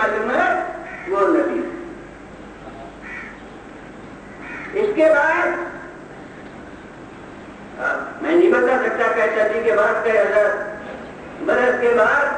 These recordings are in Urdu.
معلوم ہے وہ نبی. اس کے بعد میں نہیں بتا سکتا کہ صدی کے بعد کہ 1000 برس کے بعد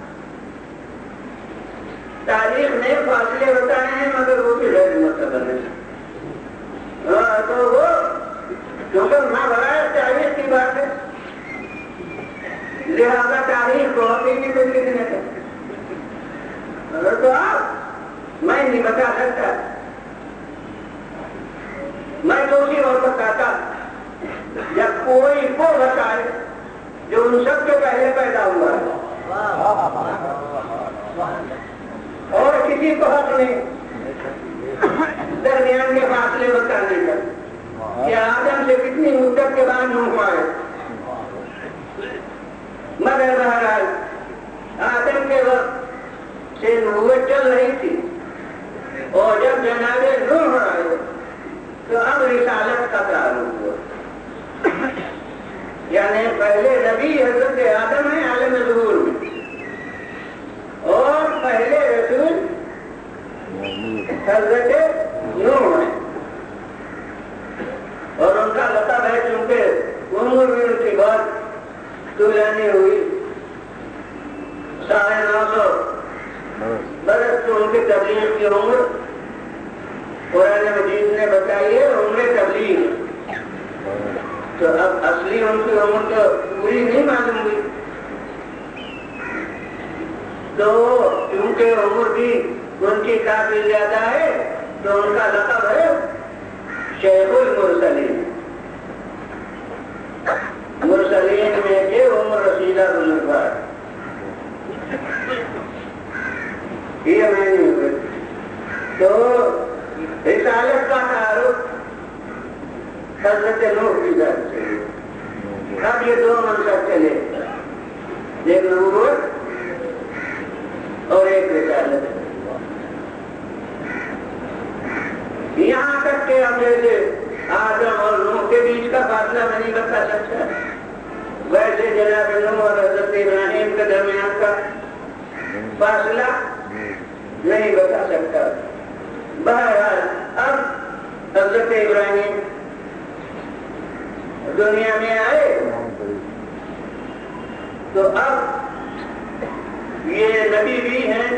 تاریخ نے فاصلے بتائے ہیں مگر وہ بھی غیر معتبر ہے. تو وہ کیونکہ مہابھارت تاریخ کی بات ہے لہذا تاریخ کو حقیقی کو لکھنے کا تو آپ میں نہیں بتا سکتا. میں تو اسی وقت بتاتا جب کوئی کو بتائے جو ان سب کے پہلے پیدا ہوا ہے اور کسی کو حق نہیں درمیان کے فاصلے بتانے کا کہ آدم سے کتنی مدت کے بعد نوح آئے. مگر بہرحال آدم کے وقت سے نبوت چل رہی تھی اور جب جناب نوح آئے تو اب رسالت کا تعارف ہوا. یعنی پہلے نبی حضرت آدم ہے عالم ظہور میں اور پہلے رسول حضرت نوح ہے اور ان کا لقب ہے چونکہ عمر بھی ان کی بات طولانی ہوئی 950 برس تو ان کی تبلیغ کی عمر قرآن مجید نے بتائی ہے عمر تبلیغ. تو اب اصلی ان کی عمر تو پوری نہیں معلوم ہوئی تو کیونکہ عمر بھی ان کی کافی زیادہ ہے تو ان کا لقب ہے شیخ المرسلین. مرسلین میں کہ عمر رسیدہ بزرگوار یہ میں نہیں ہوئی. تو رسالت کا تعارف حضرت نوح کی ذات سے. اب یہ دو منصب چلے ایک نبوت اور ایک رسالت. یہاں تک کہ اب جیسے آدم اور نوح کے بیچ کا فاصلہ میں نہیں بتا سکتا ویسے جناب نوح اور حضرت ابراہیم کے درمیان کا فاصلہ نہیں بتا سکتا. بہرحال اب حضرت ابراہیم دنیا میں آئے تو اب یہ نبی بھی ہیں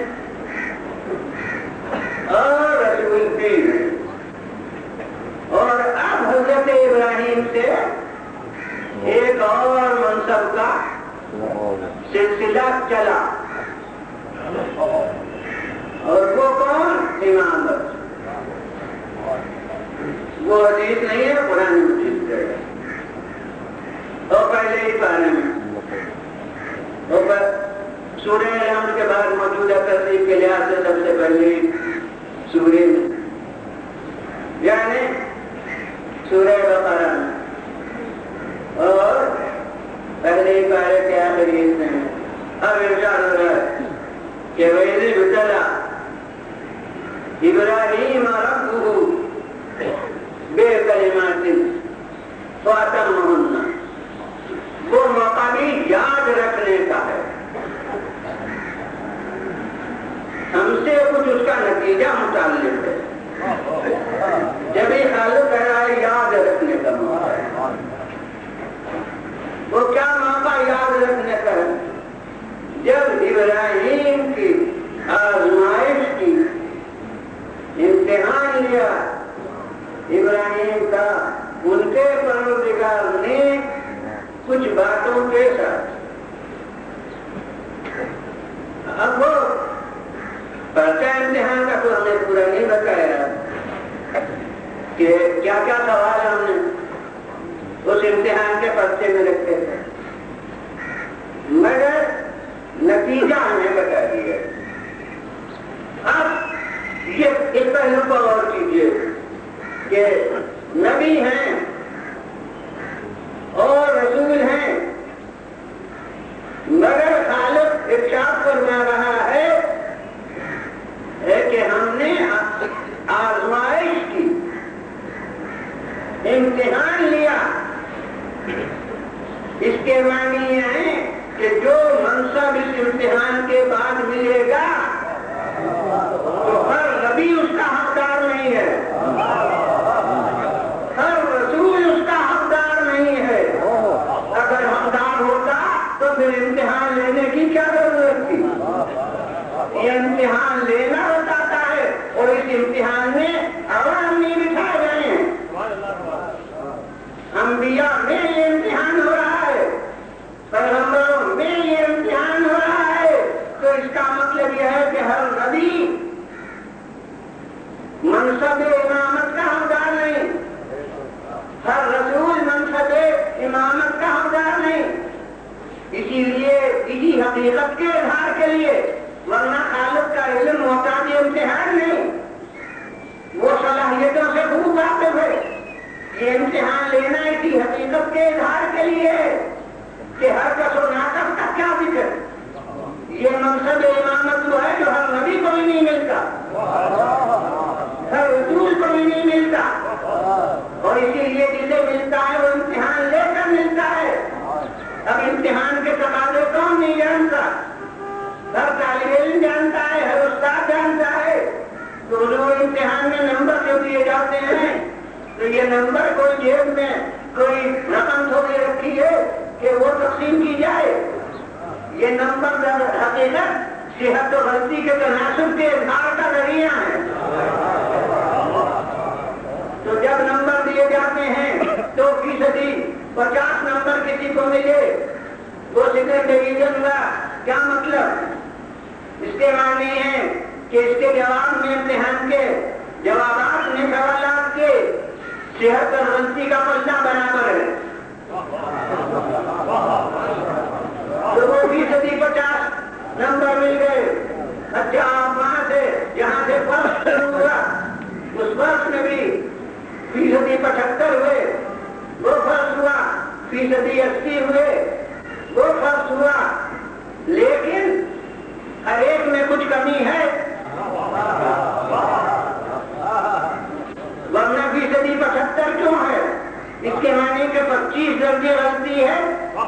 اور رسول بھی ہیں اور اب حضرت ابراہیم سے ایک اور منصب کا سلسلہ چلا اور وہ کون امامت. وہ حدیث نہیں ہے قرآن مجید ہے اور پہلے ہی پارے میں اور سورہ الحمد کے بعد موجودہ ترتیب کے لحاظ سے سب سے پہلے سورہ میں یعنی سورہ بقرہ میں اور پہلے ہی پارے کے آخری حصے میں. اب ارشاد ہو رہا ہے کہ وَإِذِ ابْتَلَىٰ إِبْرَاهِيمَ رَبُّهُ بِكَلِمَاتٍ فَأَتَمَّهُنَّ. وہ موقع بھی یاد رکھنے کا ہے. ہم سے کچھ اس کا نتیجہ متعلق ہے جب یہ خالق کہہ رہا ہے یاد رکھنے کا موقع ہے. وہ کیا موقع یاد رکھنے کا ہے؟ جب ابراہیم کی آزمائش کی امتحان لیا ابراہیم کا ان کے پروردگار نے کچھ باتوں کے ساتھ. اب وہ پرچہ امتحان کا تو ہمیں پورا نہیں بتایا کہ کیا کیا سوال ہم نے اس امتحان کے پرچے میں رکھتے تھے مگر نتیجہ ہمیں بتا دیا. اب یہ اس پہلو کو غور کیجیے کہ نبی ہیں اور رسول ہیں مگر خالق ارشاد فرما رہا ہے کہ ہم نے آزمائش کی امتحان لیا. اس کے معنی یہ ہے کہ جو منصب اس امتحان کے بعد ملے گا امتحان لینا بتاتا ہے، اور اس امتحان میں عوام نہیں بٹھائے گئے ہیں، انبیاء میں یہ امتحان ہو رہا ہے، پیغمبروں میں یہ امتحان ہو رہا ہے۔ تو اس کا مطلب یہ ہے کہ ہر نبی منصب امامت کا حقدار نہیں، ہر رسول منصب امامت کا حقدار نہیں، اسی لیے اسی حقیقت کے اظہار کے لیے، ورنہ خالق کا علم محتاج امتحان نہیں، وہ صلاحیتوں سے خوب واقف ہے۔ یہ امتحان لینا اسی حقیقت کے اظہار کے لیے ہے کہ ہر کس و ناقص کا کیا ذکر، یہ منصب امامت وہ ہے جو ہر نبی کو بھی نہیں ملتا، ہر رسول کو بھی نہیں ملتا، اور اسی لیے جسے ملتا ہے وہ امتحان لے کر ملتا ہے۔ اب امتحان کے تقاضے کون نہیں جانتا؟ ہر طالب علم جانتا ہے، ہر استاد جانتا ہے۔ تو لوگ امتحان میں نمبر جو دیے جاتے ہیں، تو یہ نمبر کوئی جیب میں کوئی رقم تھوڑی رکھی ہے کہ وہ تقسیم کی جائے، یہ نمبر در حقیقت صحت و غلطی کے تناسب کے اظہار کا ذریعہ ہے۔ تو جب نمبر دیے جاتے ہیں تو فیصدی 50 نمبر کسی کو ملے وہ سیکنڈ ڈویژن کا کیا مطلب؟ اس کے معنی ہے کہ اس کے جواب میں امتحان کے جوابات میں سوالات کے صحت اور غلطی کا پلہ برابر ہے، تو وہ فیصدی 50 نمبر مل گئے۔ اچھا آپ وہاں سے جہاں سے فرض شروع ہوا اس فرض میں بھی فیصدی 75 ہوئے، وہ فرض ہوا، فیصدی 80 ہوئے، وہ فرض ہوا، لیکن ہر ایک میں کچھ کمی ہے، ورنہ فیصدی 75 کیوں ہے؟ اس کے معنی کہ 25 درجے غلطی ہے،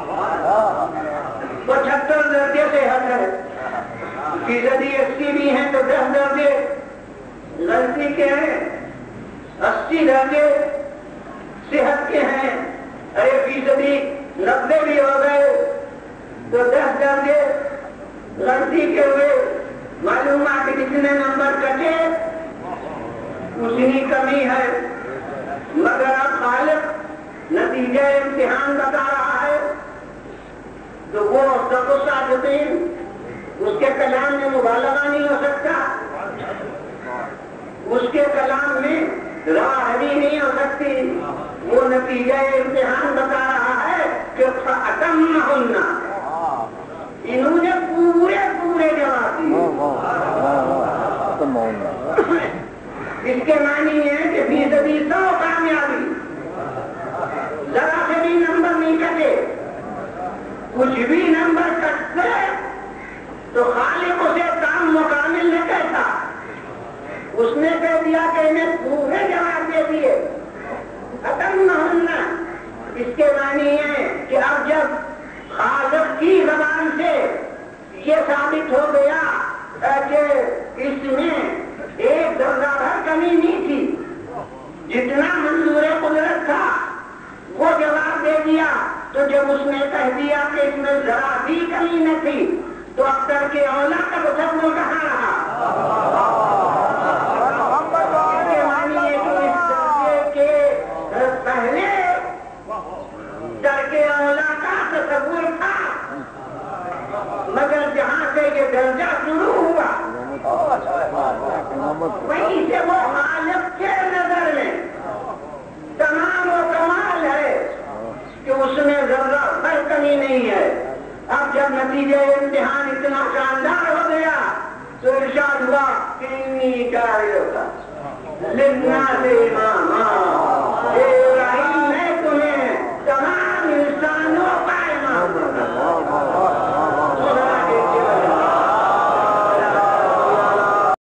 75 درجے صحت ہے، فیصدی 80 بھی ہیں تو 10 درجے غلطی کے ہیں، 80 درجے صحت کے ہیں، ارے فیصدی 90 بھی ہو گئے تو 10 درجے غلطی کے ہوئے، معلوم ہے کہ جتنے نمبر کٹے اتنی کمی ہے، مگر اب خالق نتیجہ امتحان بتا رہا ہے تو وہ اس کے کلام میں مبالغہ نہیں ہو سکتا، اس کے کلام میں راہبی نہیں ہو سکتی، وہ نتیجہ امتحان بتا رہا ہے کہ فَأَتَمَّهُنَّ، انہوں نے پورے جواب دیے۔ اس کے معنی ہے کہ فیصدی 100 کامیابی، ذرا سے بھی نمبر نہیں کٹے، کچھ بھی نمبر کٹتے تو خالق اسے کام مکمل نہ کہتا، اس نے کہہ دیا کہ انہیں پورے جواب دے دیے۔ اتمہن، اس کے معنی ہے کہ اب جب خالق کی زبان سے یہ ثابت ہو گیا کہ اس میں ایک درجہ بھر کمی نہیں تھی، جتنا منظور قدرت تھا وہ جواب دے دیا، تو جب اس نے کہہ دیا کہ اس میں ذرا بھی کمی نہ تھی تو اختر کے اولا کا تصور کہاں رہا؟ اس کے معنی ہے کہ اس درجے کے پہلے درجے اولا کا تصور تھا، مگر جہاں سے یہ درجہ شروع ہوا وہیں سے وہ خالق کے نظر میں تمام و کمال ہے کہ اس میں ذرہ بھر کمی نہیں ہے۔ اب جب نتیجہ امتحان اتنا شاندار ہو گیا تو ارشاد ہوا کہ انی جاعلک للناس اماما،